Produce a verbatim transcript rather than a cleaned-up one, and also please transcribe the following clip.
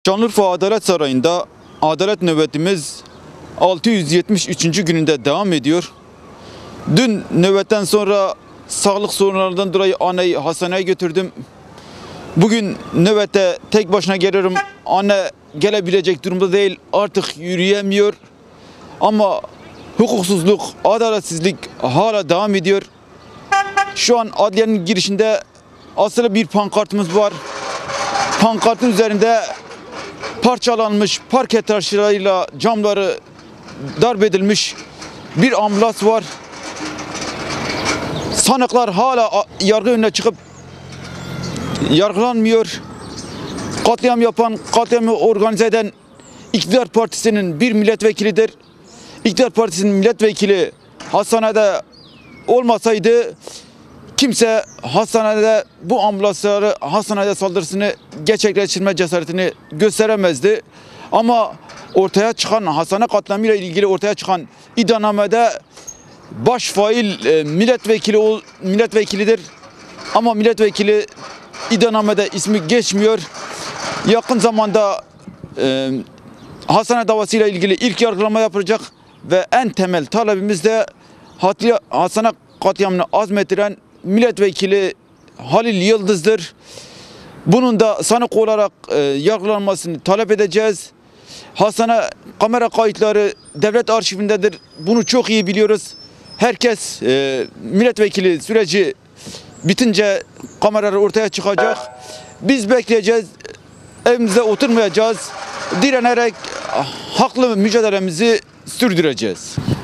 Şanlıurfa Adalet Sarayı'nda adalet nöbetimiz altı yüz yetmiş üçüncü gününde devam ediyor. Dün nöbetten sonra sağlık sorunlarından dolayı anneyi hastaneye götürdüm. Bugün nöbette tek başına geliyorum. Anne gelebilecek durumda değil, artık yürüyemiyor. Ama hukuksuzluk, adaletsizlik hala devam ediyor. Şu an adliyenin girişinde asılı bir pankartımız var. Pankartın üzerinde parçalanmış parke taşlarıyla camları darp edilmiş bir ambulans var. Sanıklar hala yargı önüne çıkıp yargılanmıyor. Katliam yapan, katliamı organize eden İktidar Partisi'nin bir milletvekilidir. İktidar Partisi'nin milletvekili hastanede olmasaydı kimse hastanede bu ambulansları hastanede saldırısını gerçekleştirme cesaretini gösteremezdi. Ama ortaya çıkan hastane katliamıyla ilgili ortaya çıkan iddianamede baş fail e, milletvekili milletvekilidir. Ama milletvekili iddianamede ismi geçmiyor. Yakın zamanda e, hastane davasıyla ilgili ilk yargılama yapılacak ve en temel talebimiz de hastane katliamını azmettiren milletvekili Halil Yıldız'dır. Bunun da sanık olarak e, yargılanmasını talep edeceğiz. Hastane kamera kayıtları devlet arşivindedir. Bunu çok iyi biliyoruz. Herkes e, milletvekili süreci bitince kameralar ortaya çıkacak. Biz bekleyeceğiz. Evimize oturmayacağız. Direnerek haklı mücadelemizi sürdüreceğiz.